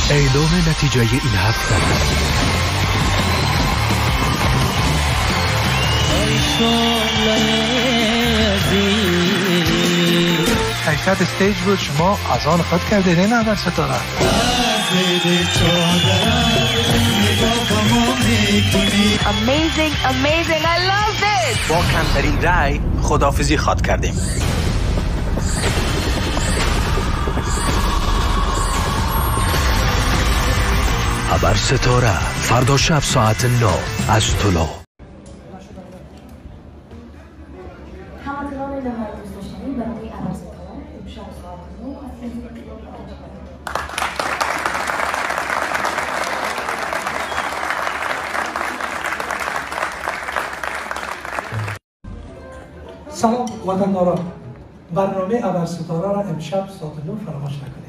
اعلام نتیجه این هفته. حقیقت استیج بود، شما از آن خود کردید این اول ستاره. Amazing, I love this. با کمترین رای خداحافظی خواد کردیم. خبر ستاره فردا شب ساعت 9 از طلوع. همکاران نهایی دوست داشتنی برای خبر ستاره امشب ساعت 9 سلام وطنداران، برنامه خبر ستاره را امشب ساعت 9 فراموش نکنید.